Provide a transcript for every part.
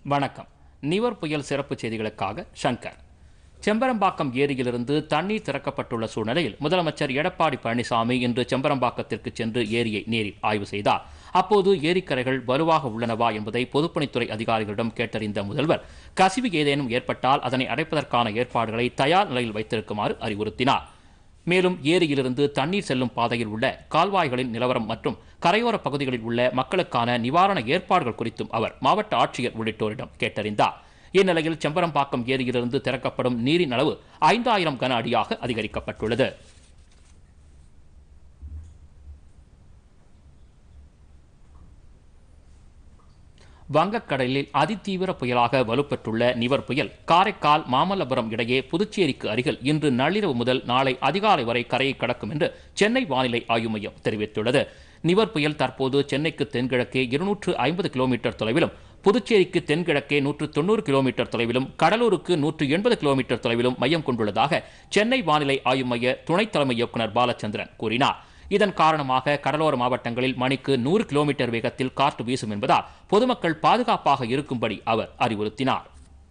வணக்கம். நிவர் புயல் சிறப்பு செய்திகளுக்காக சங்கர். செம்பரம்பாக்கம் ஏரியிலிருந்து தண்ணீர் திறக்கப்பட்டுள்ள சூழ்நிலையில் முதலமைச்சர் எடப்பாடி பழனிசாமி இன்று செம்பரம்பாக்கத்திற்கு சென்று ஏரியை நேரில் ஆய்வு செய்தார். அப்போது ஏரிக்கரைகள் வலுவாக உள்ளனவா என்பதை பொதுப்பணித்துறை அதிகாரிகளிடம் கேட்டறிந்த முதல்வர் கசிவு ஏதேனும் ஏற்பட்டால் அதனை அடைப்பதற்கான ஏற்பாடுகளை தயார் நிலையில் வைத்திருக்குமாறு அறிவுறுத்தினார். மேலும் ஏரியிலிருந்து தண்ணீர் செல்லும் பாதையில் உள்ள கால்வாய்களின் நிலவரம் மற்றும் கரையோர பகுதிகளில் உள்ள மக்களுக்கான நிவாரண ஏற்பாடுகள் குறித்தும் அவர் மாவட்ட ஆட்சியர் உள்ளிட்டோரிடம் கேட்டறிந்தார். இந்நிலையில் செம்பரம்பாக்கம் ஏரியிலிருந்து திறக்கப்படும் நீரின் அளவு 5000 கன அடியாக அதிகரிக்கப்பட்டுள்ளது. வங்கக்கடலில் அதிதீவிர புயலாக வலுப்பெற்றுள்ள நிவர் புயல் காரைக்கால் மாமல்லபுரம் இடையே புதுச்சேரிக்கு அருகில் இன்று நள்ளிரவு முதல் நாளை அதிகாலை வரை கரையை கடக்கும் என்று சென்னை வானிலை ஆய்வு மையம் தெரிவித்துள்ளது. நிவர் புயல் தற்போது சென்னைக்கு தென்கிழக்கே 250 கிலோமீட்டர் தொலைவிலும், புதுச்சேரிக்கு தென்கிழக்கே 190 கிலோமீட்டர் தொலைவிலும், கடலூருக்கு 180 கிலோமீட்டர் தொலைவிலும் மையம் கொண்டுள்ளதாக சென்னை வானிலை ஆய்வு மைய துணைத் தலைமை இயக்குநர் பாலச்சந்திரன் கூறினார். இதன் காரணமாக கடலோர மாவட்டங்களில் மணிக்கு 100 கிலோமீட்டர் வேகத்தில் காற்று வீசும் என்பதால் பொதுமக்கள் பாதுகாப்பாக இருக்கும்படி அவர் அறிவுறுத்தினார்.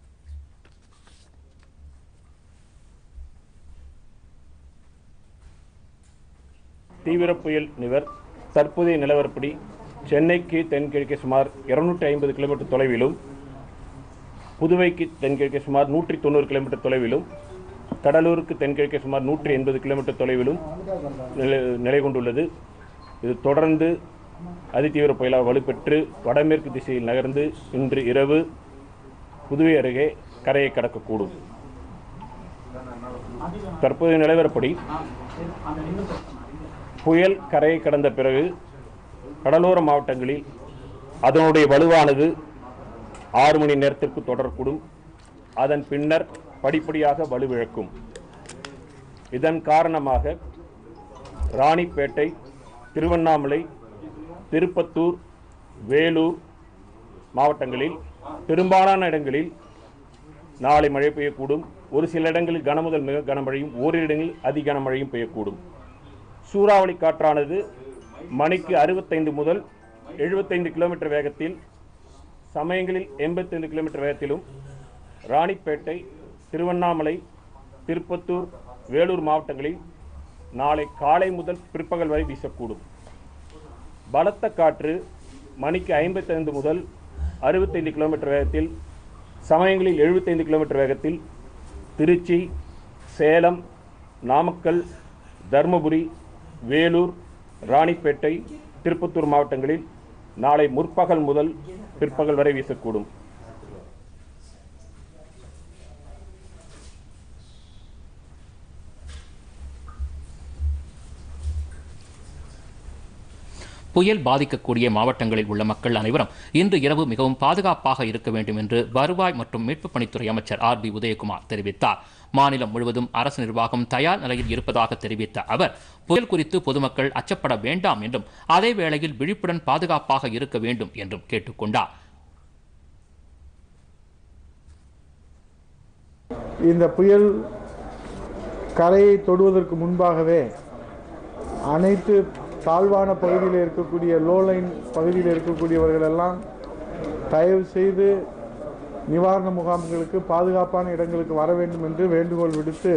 தீவிர புயல் நிவர் தற்போதைய நிலவரப்படி சென்னைக்கு தென்கிழக்கே சுமார் 250 கிலோமீட்டர் தொலைவிலும், புதுவைக்கு தென்கிழக்கே சுமார் 190 கிலோமீட்டர் தொலைவிலும், கடலூருக்கு தென்கிழக்கே சுமார் 180 கிலோமீட்டர் தொலைவிலும் நிலை கொண்டுள்ளது. இது தொடர்ந்து அதிதீவிர புயலாக வலுப்பெற்று வடமேற்கு திசையில் நகர்ந்து இன்று இரவு புதுவை அருகே கரையை கடக்கக்கூடும். தற்போதைய நிலவரப்படி புயல் கரையை கடந்த பிறகு கடலோர மாவட்டங்களில் அதனுடைய வலுவானது 6 மணி நேரத்திற்கு தொடரக்கூடும். அதன் பின்னர் படிப்படியாக வலுவிழக்கும். இதன் காரணமாக ராணிப்பேட்டை, திருவண்ணாமலை, திருப்பத்தூர், வேலூர் மாவட்டங்களில் பெரும்பாலான இடங்களில் நாளை மழை பெய்யக்கூடும். ஒரு சில இடங்களில் கனமுதல் மிக கனமழையும், ஓரிரு இடங்களில் அதி கனமழையும் பெய்யக்கூடும். சூறாவளி காற்றானது மணிக்கு 65 முதல் 75 கிலோமீட்டர் வேகத்தில், சமயங்களில் 85 கிலோமீட்டர் வேகத்திலும் ராணிப்பேட்டை, திருவண்ணாமலை, திருப்பத்தூர், வேலூர் மாவட்டங்களில் நாளை காலை முதல் பிற்பகல் வரை வீசக்கூடும். பலத்த காற்று மணிக்கு 55 முதல் 65 கிலோமீட்டர் வேகத்தில், சமயங்களில் 75 கிலோமீட்டர் வேகத்தில் திருச்சி, சேலம், நாமக்கல், தருமபுரி, வேலூர், ராணிப்பேட்டை, திருப்பத்தூர் மாவட்டங்களில் நாளை முற்பகல் முதல் பிற்பகல் வரை வீசக்கூடும். புயல் பாதிக்கக்கூடிய மாவட்டங்களில் உள்ள மக்கள் அனைவரும் இன்று இரவு மிகவும் பாதுகாப்பாக இருக்க வேண்டும் என்று வருவாய் மற்றும் மீட்புப் பணித்துறை அமைச்சர் RB உதயகுமார் தெரிவித்தார். மாநிலம் முழுவதும் அரசு நிர்வாகம் தயார் நிலையில் இருப்பதாக தெரிவித்த அவர் புயல் குறித்து பொதுமக்கள் அச்சப்பட வேண்டாம் என்றும் அதே வேளையில் விழிப்புடன் பாதுகாப்பாக இருக்க வேண்டும் என்றும் கேட்டுக்கொண்டார். இந்த புயல் கரையை தொடுவதற்கு முன்பாகவே அனைத்து தாழ்வான பகுதியில் இருக்கக்கூடிய லோலைன் பகுதியில் இருக்கக்கூடியவர்கள் எல்லாம் தயவு செய்து நிவாரண முகாம்களுக்கு, பாதுகாப்பான இடங்களுக்கு வர வேண்டும் என்று வேண்டுகோள் விடுத்து,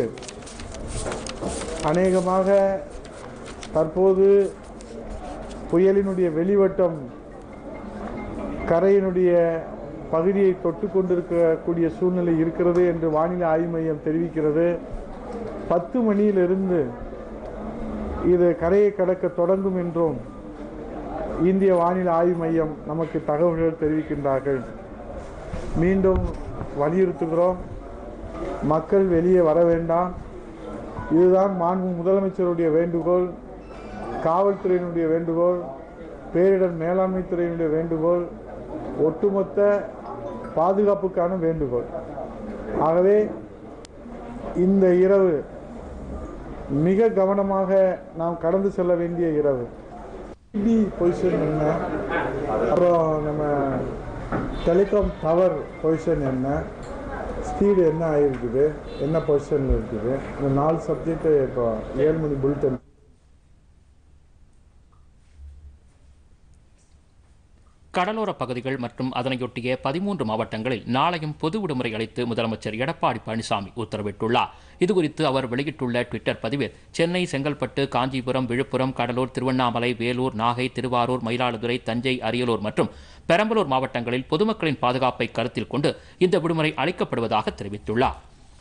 அநேகமாக தற்போது புயலினுடைய வெளிவட்டம் கரையினுடைய பகுதியை தொட்டு கொண்டிருக்கக்கூடிய சூழ்நிலை இருக்கிறது என்று வானிலை ஆய்வு மையம் தெரிவிக்கிறது. 10 மணியிலிருந்து இது கரையை கடக்க தொடங்கும் என்றும் இந்திய வானிலை ஆய்வு மையம் நமக்கு தகவல்கள் தெரிவிக்கின்றார்கள். மீண்டும் வலியுறுத்துகிறோம், மக்கள் வெளியே வர வேண்டாம். இதுதான் மாண்பு முதலமைச்சருடைய வேண்டுகோள், காவல்துறையினுடைய வேண்டுகோள், பேரிடர் மேலாண்மை துறையினுடைய வேண்டுகோள், ஒட்டுமொத்த பாதுகாப்புக்கான வேண்டுகோள். ஆகவே இந்த இரவு மிக கவனமாக நாம் கடந்து செல்ல வேண்டிய இரவு. பொசிஷன் என்ன, அப்புறம் நம்ம டெலிகாம் டவர் பொசிஷன் என்ன, ஸ்பீடு என்ன ஆகிருக்குது, என்ன பொசிஷனில் இருக்குது, இந்த 4 சப்ஜெக்டு இப்போ 7 மணி புல்லட்டின் கடலோர பகுதிகள் மற்றும் அதனையொட்டிய 13 மாவட்டங்களில் நாளையும் பொது விடுமுறை அளித்து முதலமைச்சர் எடப்பாடி பழனிசாமி உத்தரவிட்டுள்ளார். இதுகுறித்து அவர் வெளியிட்டுள்ள ட்விட்டர் பதிவில், சென்னை, செங்கல்பட்டு, காஞ்சிபுரம், விழுப்புரம், கடலூர், திருவண்ணாமலை, வேலூர், நாகை, திருவாரூர், மயிலாடுதுறை, தஞ்சை, அரியலூர் மற்றும் பெரம்பலூர் மாவட்டங்களில் பொதுமக்களின் பாதுகாப்பை கருத்தில் கொண்டு இந்த விடுமுறை அளிக்கப்படுவதாக தெரிவித்துள்ளார்.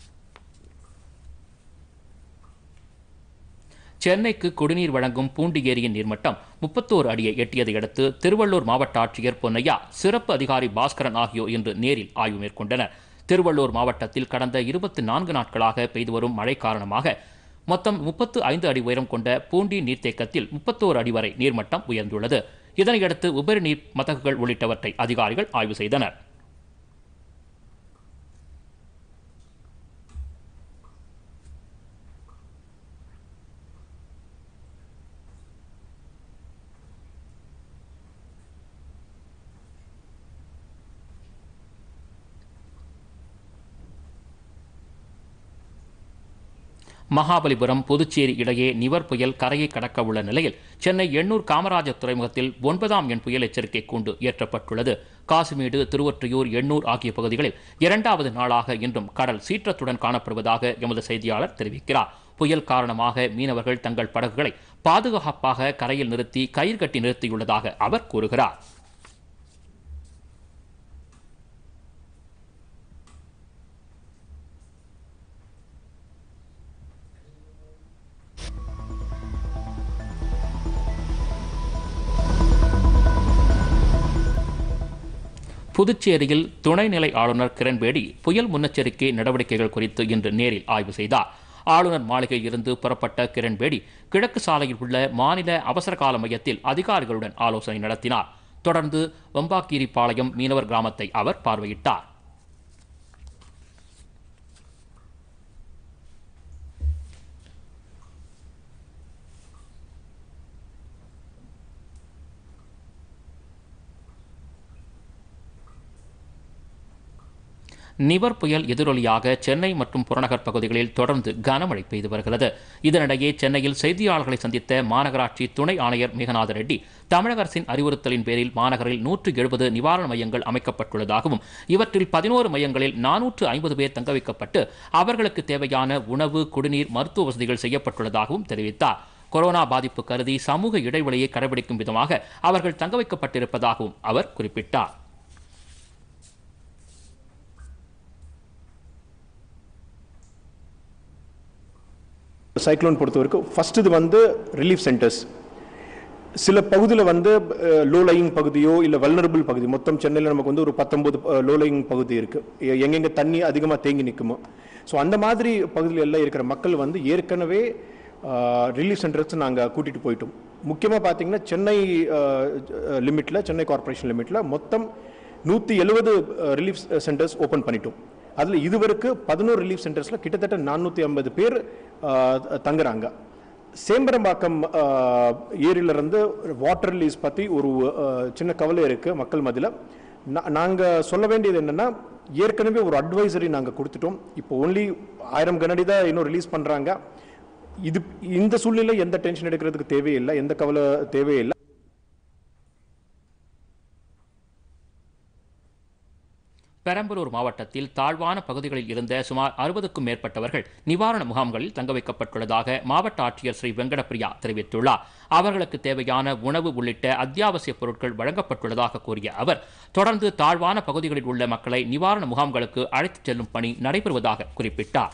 சென்னைக்கு குடிநீர் வழங்கும் பூண்டி ஏரியின் நீர்மட்டம் 31 அடியை எட்டியதை அடுத்து திருவள்ளூர் மாவட்ட ஆட்சியர் பொன்னையா, சிறப்பு அதிகாரி பாஸ்கரன் ஆகியோர் இன்று நேரில் ஆய்வு மேற்கொண்டனர். திருவள்ளூர் மாவட்டத்தில் கடந்த 24 நாட்களாக பெய்து வரும் மழை காரணமாக மொத்தம் 35 அடி உயரம் கொண்ட பூண்டி நீர்த்தேக்கத்தில் 31 அடி வரை நீர்மட்டம் உயர்ந்துள்ளது. இதனையடுத்து உபரி நீர் மதகுகள் உள்ளிட்டவற்றை அதிகாரிகள் ஆய்வு செய்தனர். மகாபலிபுரம், புதுச்சேரி இடையே நிவர் புயல் கரையை கடக்க உள்ள நிலையில் சென்னை எண்ணூர் காமராஜர் துறைமுகத்தில் 9ஆம் எண் புயல் எச்சரிக்கை கூண்டு ஏற்றப்பட்டுள்ளது. காசிமேடு, திருவொற்றியூர், எண்ணூர் ஆகிய பகுதிகளில் 2வது நாளாக இன்றும் கடல் சீற்றத்துடன் காணப்படுவதாக எமது செய்தியாளர் தெரிவிக்கிறார். புயல் காரணமாக மீனவர்கள் தங்கள் படகுகளை பாதுகாப்பாக கரையில் நிறுத்தி கயிறு கட்டி நிறுத்தியுள்ளதாக அவர் கூறுகிறார். புதுச்சேரியில் துணைநிலை ஆளுநர் கிரண்பேடி புயல் முன்னெச்சரிக்கை நடவடிக்கைகள் குறித்து இன்று நேரில் ஆய்வு செய்தார். ஆளுநர் மாளிகையில் இருந்து புறப்பட்ட கிரண்பேடி கிழக்கு சாலையில் உள்ள மாநில அவசரகால மையத்தில் அதிகாரிகளுடன் ஆலோசனை நடத்தினார். தொடர்ந்து வம்பாக்கீரிப்பாளையம் மீனவர் கிராமத்தை அவர் பார்வையிட்டார். நிவர் புயல் எதிரொலியாக சென்னை மற்றும் புறநகர் பகுதிகளில் தொடர்ந்து கனமழை பெய்து வருகிறது. இதனிடையே சென்னையில் செய்தியாளர்களை சந்தித்த மாநகராட்சி துணை ஆணையர் மேகநாத ரெட்டி, தமிழக அரசின் அறிவுறுத்தலின் பேரில் மாநகரில் 170 நிவாரண மையங்கள் அமைக்கப்பட்டுள்ளதாகவும் இவற்றில் 11 மையங்களில் 450 பேர் தங்க வைக்கப்பட்டு அவர்களுக்கு தேவையான உணவு, குடிநீர், மருத்துவ வசதிகள் செய்யப்பட்டுள்ளதாகவும் தெரிவித்தார். கொரோனா பாதிப்பு கருதி சமூக இடைவெளியை கடைபிடிக்கும் விதமாக அவர்கள் தங்க வைக்கப்பட்டிருப்பதாகவும் அவர் குறிப்பிட்டார். சைக்ளோன் பொறுத்த வரைக்கும் ஃபர்ஸ்ட் இது வந்து ரிலீஃப் சென்டர்ஸ். சில பகுதியில் வந்து லோ லையிங் பகுதியோ இல்லை வல்னரபிள் பகுதி, மொத்தம் சென்னையில் நமக்கு வந்து ஒரு 19 லோ லையிங் பகுதி இருக்குது, எங்கெங்கே தண்ணி அதிகமாக தேங்கி நிற்குமோ. ஸோ அந்த மாதிரி பகுதியில் எல்லாம் இருக்கிற மக்கள் வந்து ஏற்கனவே ரிலீஃப் சென்டர்ஸ் நாங்கள் கூட்டிகிட்டு போயிட்டோம். முக்கியமாக பார்த்தீங்கன்னா சென்னை லிமிட்டில், சென்னை கார்பரேஷன் லிமிட்டில் மொத்தம் 170 ரிலீஃப் சென்டர்ஸ் ஓப்பன் பண்ணிட்டோம். அதில் இதுவரைக்கும் 11 ரிலீஃப் சென்டர்ஸில் கிட்டத்தட்ட 450 பேர் தங்குறாங்க. சேம்பரம்பாக்கம் ஏரியிலிருந்து வாட்டர் ரிலீஸ் பற்றி ஒரு சின்ன கவலை இருக்குது மக்கள் மத்தியில். நாங்கள் சொல்ல வேண்டியது என்னென்னா, ஏற்கனவே ஒரு அட்வைசரி நாங்கள் கொடுத்துட்டோம். இப்போ ஒன்லி 1000 கனஅடி தான் இன்னும் ரிலீஸ் பண்ணுறாங்க. இந்த சூழ்நிலை எந்த டென்ஷன் எடுக்கிறதுக்கு தேவையில்லை, எந்த கவலை தேவையில்லை. பெரம்பலூர் மாவட்டத்தில் தாழ்வான பகுதிகளில் இருந்த சுமார் 60க்கும் மேற்பட்டவர்கள் நிவாரண முகாம்களில் தங்க வைக்கப்பட்டுள்ளதாக மாவட்ட ஆட்சியர் ஸ்ரீ வெங்கடப்பிரியா தெரிவித்துள்ளார். அவர்களுக்கு தேவையான உணவு உள்ளிட்ட அத்தியாவசிய பொருட்கள் வழங்கப்பட்டுள்ளதாக கூறிய அவர், தொடர்ந்து தாழ்வான பகுதிகளில் உள்ள மக்களை நிவாரண முகாம்களுக்கு அழைத்துச் செல்லும் பணி நடைபெறுவதாக குறிப்பிட்டார்.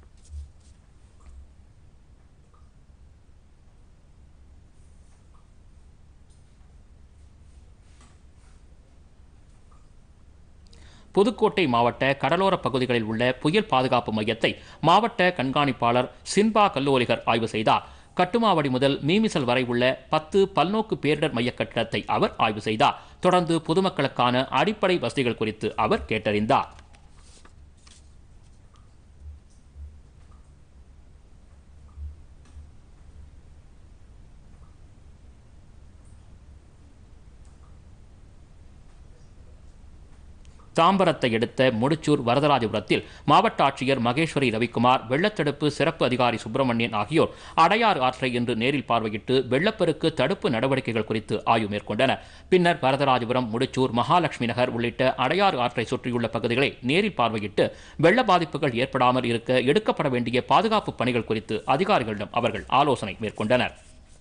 புதுக்கோட்டை மாவட்ட கடலோர பகுதிகளில் உள்ள புயல் பாதுகாப்பு மையத்தை மாவட்ட கண்காணிப்பாளர் சின்பா கல்லோலிகர் ஆய்வு செய்தார். கட்டுமாவடி முதல் மீமிசல் வரை உள்ள 10 பல்நோக்கு பேரிடர் மைய கட்டிடத்தை அவர் ஆய்வு செய்தார். தொடர்ந்து பொதுமக்களுக்கான அடிப்படை வசதிகள் குறித்து அவர் கேட்டறிந்தார். தாம்பரத்தை அடுத்த முடிச்சூர் வரதராஜபுரத்தில் மாவட்ட ஆட்சியர் மகேஸ்வரி ரவிக்குமார், வெள்ளத்தடுப்பு சிறப்பு அதிகாரி சுப்பிரமணியன் ஆகியோர் அடையாறு ஆற்றை இன்று நேரில் பார்வையிட்டு வெள்ளப்பெருக்கு தடுப்பு நடவடிக்கைகள் குறித்து ஆய்வு மேற்கொண்டனர். பின்னர் வரதராஜபுரம், முடிச்சூர், மகாலட்சுமி நகர் உள்ளிட்ட அடையாறு ஆற்றை சுற்றியுள்ள பகுதிகளை நேரில் பார்வையிட்டு வெள்ள பாதிப்புகள் ஏற்படாமல் இருக்க எடுக்கப்பட வேண்டிய பாதுகாப்பு பணிகள் குறித்து அதிகாரிகளிடம் அவர்கள் ஆலோசனை மேற்கொண்டனர்.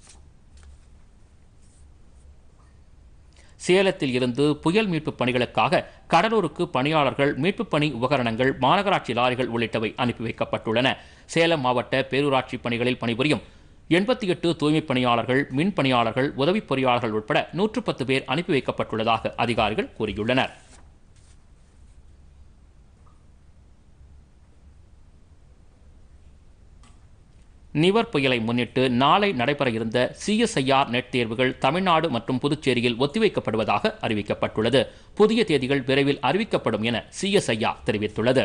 சேலத்தில் இருந்து புயல் மீட்புப் பணிகளுக்காக கடலூருக்கு பணியாளர்கள், மீட்புப் பணி உபகரணங்கள், மாநகராட்சி லாரிகள் உள்ளிட்டவை அனுப்பி வைக்கப்பட்டுள்ளன. சேலம் மாவட்ட பேரூராட்சி பணிகளில் பணிபுரியும் 88 தூய்மைப் பணியாளர்கள், மின் பணியாளர்கள், உதவிப் பொறியாளர்கள் உட்பட 110 பேர் அனுப்பி வைக்கப்பட்டுள்ளதாக அதிகாரிகள் கூறியுள்ளனர். நிவர் புயலை முன்னிட்டு நாளை நடைபெற இருந்த CSIR நெட் தேர்வுகள் தமிழ்நாடு மற்றும் புதுச்சேரியில் ஒத்திவைக்கப்படுவதாக அறிவிக்கப்பட்டுள்ளது. புதிய தேதிகள் விரைவில் அறிவிக்கப்படும் என CSIR தெரிவித்துள்ளது.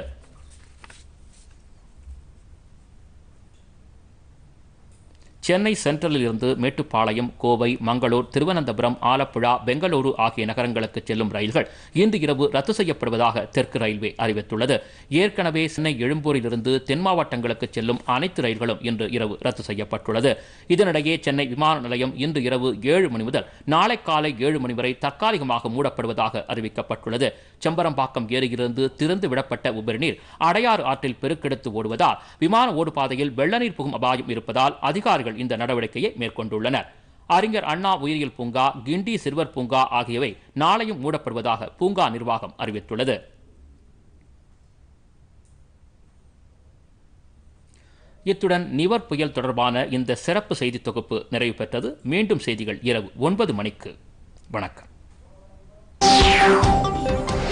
சென்னை சென்ட்ரலில் இருந்து மேட்டுப்பாளையம், கோவை, மங்களூர், திருவனந்தபுரம், ஆலப்புழா, பெங்களூரு ஆகிய நகரங்களுக்கு செல்லும் ரயில்கள் இன்று இரவு ரத்து செய்யப்படுவதாக தெற்கு ரயில்வே அறிவித்துள்ளது. ஏற்கனவே சென்னை எழும்பூரிலிருந்து தென் மாவட்டங்களுக்கு செல்லும் அனைத்து ரயில்களும் இன்று இரவு ரத்து செய்யப்பட்டுள்ளது. இதனிடையே சென்னை விமான நிலையம் இன்று இரவு 7 மணி முதல் நாளை காலை 7 மணி வரை தற்காலிகமாக மூடப்படுவதாக அறிவிக்கப்பட்டுள்ளது. செம்பரம்பாக்கம் ஏரியிலிருந்து திறந்து விடப்பட்ட உபரிநீர் அடையாறு ஆற்றில் பெருக்கெடுத்து ஓடுவதால் விமான ஓடுபாதையில் வெள்ள நீர் புகும் அபாயம் இருப்பதால் அதிகாரிகள் இந்த நடவடிக்கையை மேற்கொண்டுள்ளனர். அறிஞர் அண்ணா உயிரியல் பூங்கா, கிண்டி சிறுவர் பூங்கா ஆகியவை நாளையும் மூடப்படுவதாக பூங்கா நிர்வாகம் அறிவித்துள்ளது. இத்துடன் நிவர் புயல் தொடர்பான இந்த சிறப்பு செய்தி தொகுப்பு நிறைவு பெற்றது. மீண்டும் செய்திகள் இரவு 9 மணிக்கு. வணக்கம்.